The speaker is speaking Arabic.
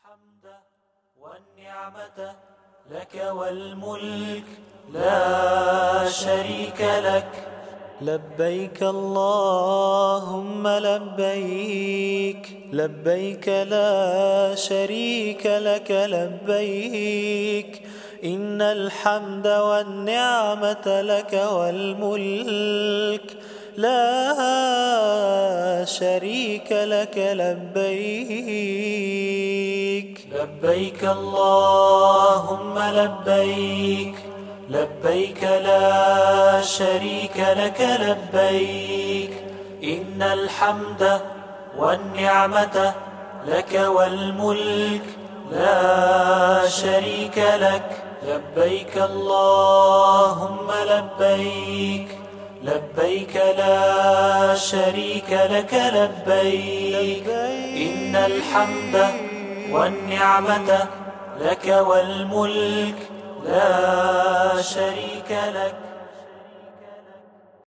الحمد والنعمة لك والملك لا شريك لك. لبيك اللهم لبيك، لبيك لا شريك لك لبيك. إن الحمد والنعمة لك والملك لا شريك لك لبيك. لبيك اللهم لبيك، لبيك لا شريك لك لبيك. إن الحمد والنعمة لك والملك لا شريك لك. لبيك اللهم لبيك، لبيك لا شريك لك لبيك. إن الحمد والنعمة لك والملك لا شريك لك.